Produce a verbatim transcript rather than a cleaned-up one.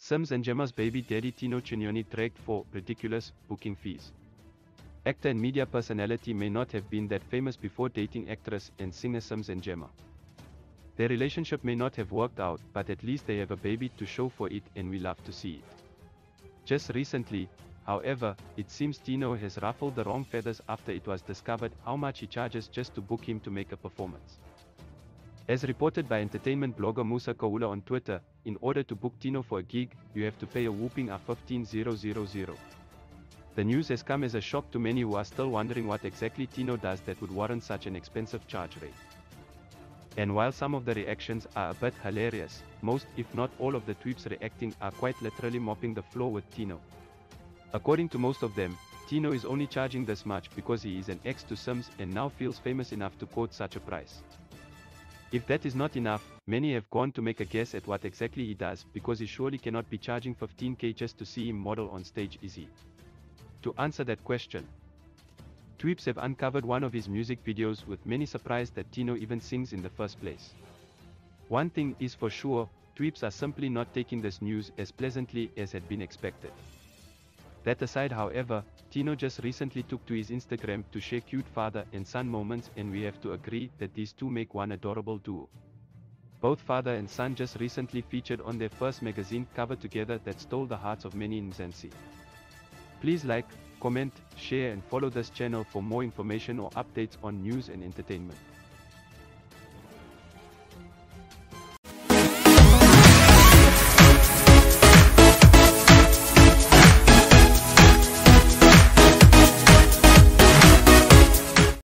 Sims and Gemma's baby daddy Tino Cignoni dragged for ridiculous booking fees. Actor and media personality may not have been that famous before dating actress and singer Sims and Gemma. Their relationship may not have worked out, but at least they have a baby to show for it, and we love to see it. Just recently, however, it seems Tino has ruffled the wrong feathers after it was discovered how much he charges just to book him to make a performance. As reported by entertainment blogger Musa Kaula on Twitter, in order to book Tino for a gig, you have to pay a whopping fifteen thousand. The news has come as a shock to many who are still wondering what exactly Tino does that would warrant such an expensive charge rate. And while some of the reactions are a bit hilarious, most if not all of the tweets reacting are quite literally mopping the floor with Tino. According to most of them, Tino is only charging this much because he is an ex to Sims and now feels famous enough to quote such a price. If that is not enough, many have gone to make a guess at what exactly he does, because he surely cannot be charging fifteen K just to see him model on stage, is he? To answer that question, Tweeps have uncovered one of his music videos with many surprised that Tino even sings in the first place. One thing is for sure, Tweeps are simply not taking this news as pleasantly as had been expected. That aside, however, Tino just recently took to his Instagram to share cute father and son moments, and we have to agree that these two make one adorable duo. Both father and son just recently featured on their first magazine cover together that stole the hearts of many in Mzansi. Please like, comment, share and follow this channel for more information or updates on news and entertainment.